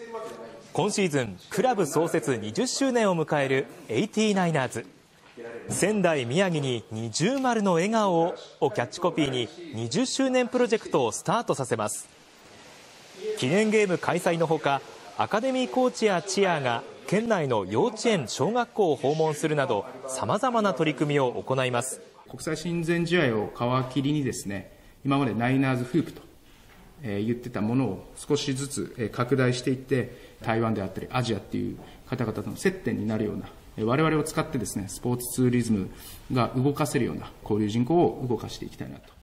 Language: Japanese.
今シーズンクラブ創設20周年を迎える 89ers。 仙台宮城に20○の笑顔をキャッチコピーに20周年プロジェクトをスタートさせます。記念ゲーム開催のほか、アカデミーコーチやチアが県内の幼稚園小学校を訪問するなど、さまざまな取り組みを行います。 国際親善試合を皮切りにですね、今までナイナーズフープと言ってたものを少しずつ拡大していって、台湾であったりアジアっていう方々との接点になるような、我々を使ってですね、スポーツツーリズムが動かせるような交流人口を動かしていきたいなと。